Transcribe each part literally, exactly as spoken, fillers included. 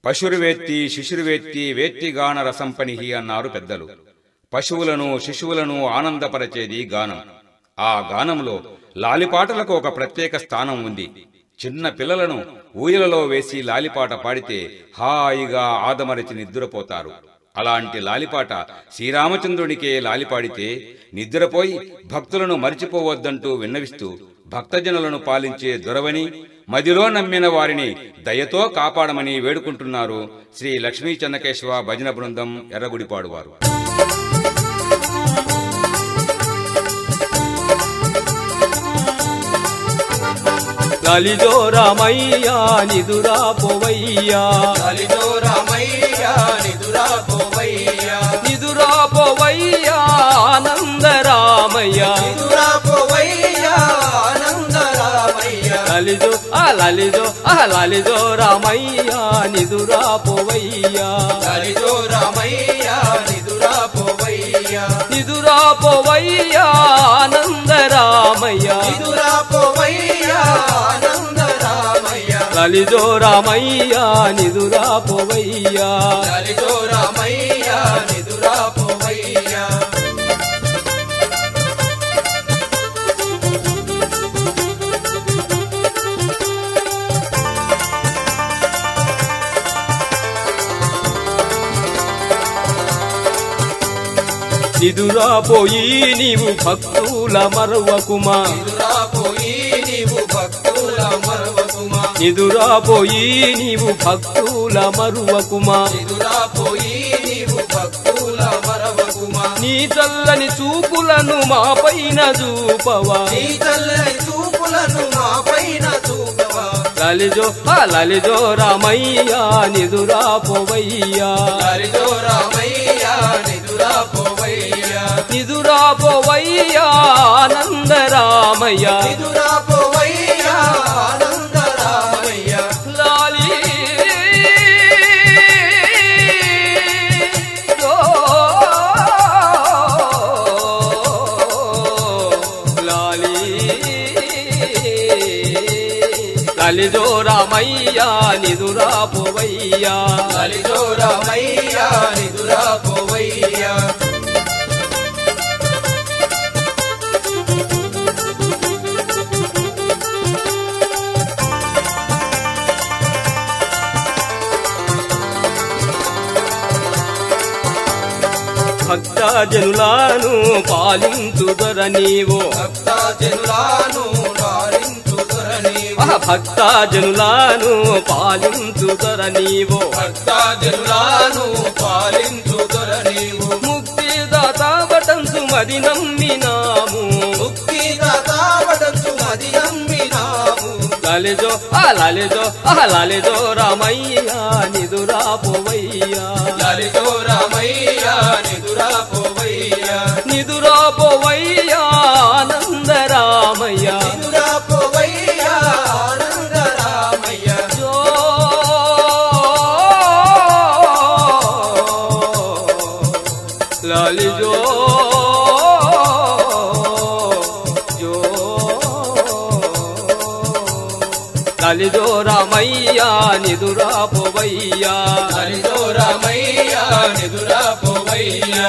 పశుర్వేత్తి శిశుర్వేత్తి వేత్తిగాన రసంపనిహి అన్నారు పెద్దలు. పశువులను శిశువులను ఆనందపరచేది గానం. ఆ గానంలో లాలిపాటలకు ఒక ప్రత్యేక స్థానం ఉంది. చిన్న పిల్లలను ఊయలలో వేసి లాలిపాట పాడితే హాయిగా ఆదమరచి నిద్రపోతారు. అలాంటి లాలిపాట శ్రీరామచంద్రునికే లాలిపాడితే నిద్రపోయి భక్తులను మరిచిపోవద్దంటూ విన్నవిస్తూ భక్తజనులను పాలించే దొరవని, మదిలో నమ్మిన వారిని దయతో కాపాడమని వేడుకుంటున్నారు శ్రీ లక్ష్మీ చెన్నకేశవ భజన బృందం ఎర్రగుడిపాడువారు. లలితో రామయ్యా నిదురా పోవయ్యా, లలితో రామయ్యా నిదురా పోవయ్యా, నిదురా పోవయ్యా ఆనంద రామయ్య, నిదురా పోవయ్యా ఆనంద రామయ్య, లలితో ఆ లలితో ఆ లలితో రామయ్యా నిదురా పోవయ్యా, లలితో రామయ్యా నిదురా పోవయ్యా, నిదురా పోవయ్యా ఆనంద రామయ్య, నిదురా పోవయ్యా ఆనంద రామయ్య, లలితో రామయ్యా నిదురా పోవయ్యా, లలితో రామయ్యా నిదురా పోవయ్యా. నిదురా పోయి నీవు భక్తుల మరువకుమా, నిదురా పోయి నీవు భక్తుల మరువకుమా, నిదురా పోయి నీవు భక్తుల మరువకుమా, నిదురా పోయి నీవు భక్తుల మరవకుమా, నీ చల్లని చూపులను మా పైన చూపవా, నీ చల్లని చూపులను మా పైన చూపవా, లలిజో ఆ లలిజో రామయ్యా నిదురా పోవయ్యా, లలితో రామయ్యా నిదురా పోవయ్యా, నిదురా పోవయ్యా ఆనంద రామయ్య, నిదురా పోవయ్యా ఆనంద రామయ్య, లాలి ఓ లాలి లలిజో రామయ్యా నిదురా పోవయ్యా, లలితో రామయ్యా నిదురా పోవయ్యా. భక్త జనులను పాలించుదర నీవో, భక్త జనులను పాలించుదర నీవు, భక్త జనులను పాలించుదర నీవో, భక్త జనులను పాలించుదర నీవు, ముక్తిదాత బటంసు మది నమ్మినాము, ముక్తిదాతా వడంచు మది నమ్మినాము, లలిజో ఆ లలిజో ఆ లలిజో రామయ్యా నిదురా పోవయ్యా, లలితో రామయ్యా నిదురా పోవయ్యా, నిదురా పోవయ్యా ఆనంద రామయ్య, నిదురా పోవయ్యా ఆనంద రామయ్య, జో లలిజో జో లలిజో రామయ్యా నిదురా పోవయ్యా, లలితో రామయ్యా నిదురా పోవయ్యా.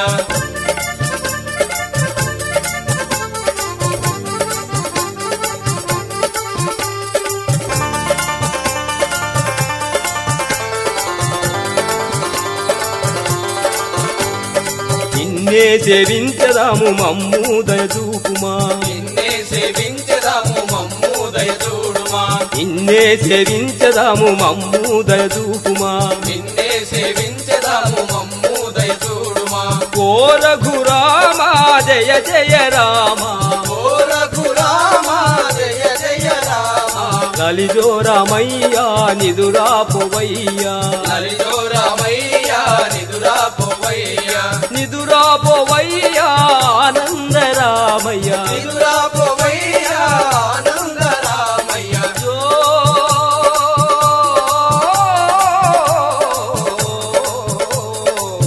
నిన్నే సేవించదాము మమ్ము దయచూపుమా, నిన్నే సేవించదాము మమ్ము దయచూడుమా, నిన్నే సేవించదాము మమ్ము దయచూపుమా, నిన్నే సేవించదాము మమ్ము దయచూడుమా, ఓ రఘురామా జయ జయ రామా, ఓ రఘురామా జయ జయ రామా, లలిజో రామయ్యా నిదురా పోవయ్యా, లలితో రామయ్యా నిదురా పోవయ్యా, నిదురా పోవయ్యా ఆనంద రామయ్య, నిదురా పోవయ్యా ఆనంద రామయ్య, జో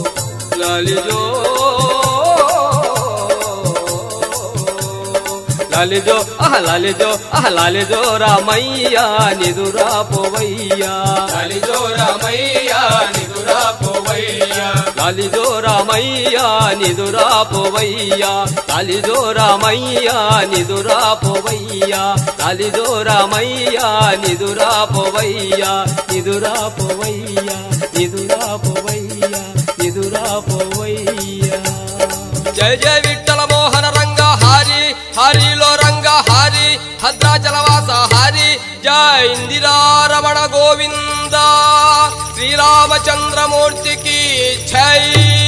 లలిజో లాలిజో ఆహ లాలిజో ఆహ లాలిజో రామయ్య నిదురా పోవయ్యా లాలిజో రామయ్య నిదురా పోవయ్యా లాలిజో రామయ్య నిదురా పోవయ్యా లాలిజో రామయ్య నిదురా పోవయ్యా లాలిజో రామయ్య నిదురా పోవయ్యా నిదురా పోవయ్యా నిదురా పోవయ్యా నిదురా పోవయ్యా జయ జయ విఠల మోహన రంగ హారి హరిలో రంగ హారి భద్రాచలవాస హారి జయ ఇందిరారమణ గోవింద శ్రీరామచంద్రమూర్తికి జై.